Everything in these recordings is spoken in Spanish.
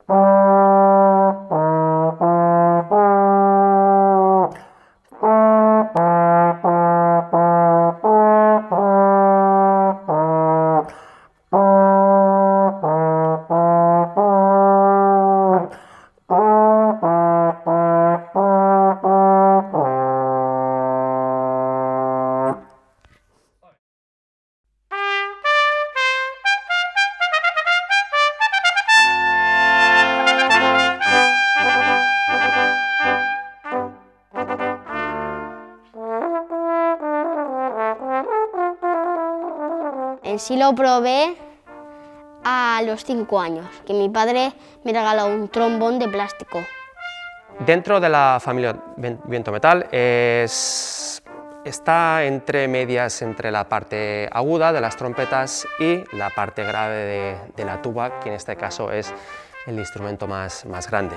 Sí lo probé a los 5 años, que mi padre me regaló un trombón de plástico. Dentro de la familia viento-metal está entre medias entre la parte aguda de las trompetas y la parte grave de la tuba, que en este caso es el instrumento más grande.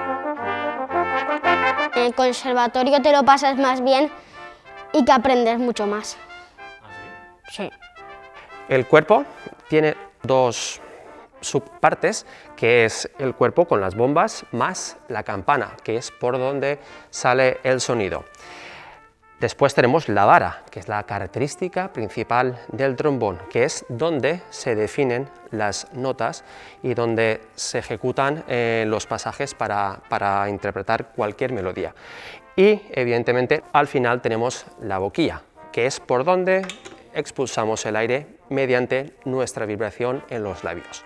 En el conservatorio te lo pasas más bien y que aprendes mucho más. ¿Ah, sí? Sí. El cuerpo tiene dos subpartes, que es el cuerpo con las bombas más la campana, que es por donde sale el sonido. Después tenemos la vara, que es la característica principal del trombón, que es donde se definen las notas y donde se ejecutan los pasajes para interpretar cualquier melodía. Y evidentemente al final tenemos la boquilla, que es por donde expulsamos el aire mediante nuestra vibración en los labios.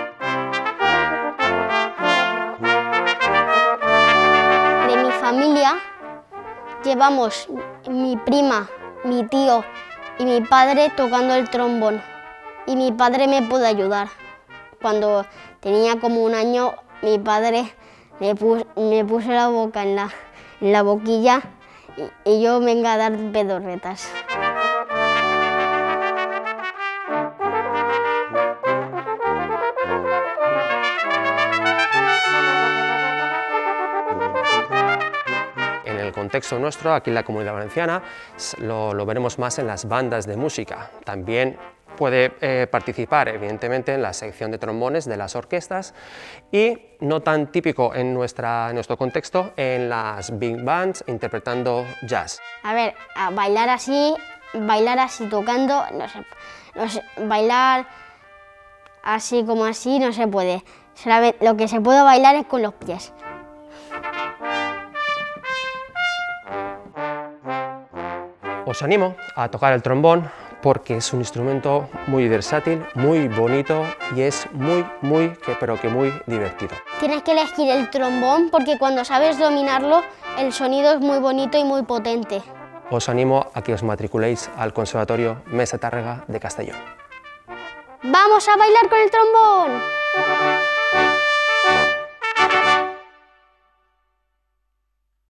De mi familia llevamos mi prima, mi tío y mi padre tocando el trombón, y mi padre me pudo ayudar. Cuando tenía como 1 año, mi padre me puso la boca en la boquilla y yo venga a dar pedorretas. En el contexto nuestro, aquí en la Comunidad Valenciana, lo veremos más en las bandas de música. También puede participar, evidentemente, en la sección de trombones de las orquestas y, no tan típico en nuestro contexto, en las big bands interpretando jazz. A ver, a bailar así tocando, no sé, bailar así como así no se puede. Lo que se puede bailar es con los pies. Os animo a tocar el trombón porque es un instrumento muy versátil, muy bonito y es muy divertido. Tienes que elegir el trombón porque cuando sabes dominarlo, el sonido es muy bonito y muy potente. Os animo a que os matriculéis al Conservatorio Mesa Tárrega de Castellón. ¡Vamos a bailar con el trombón!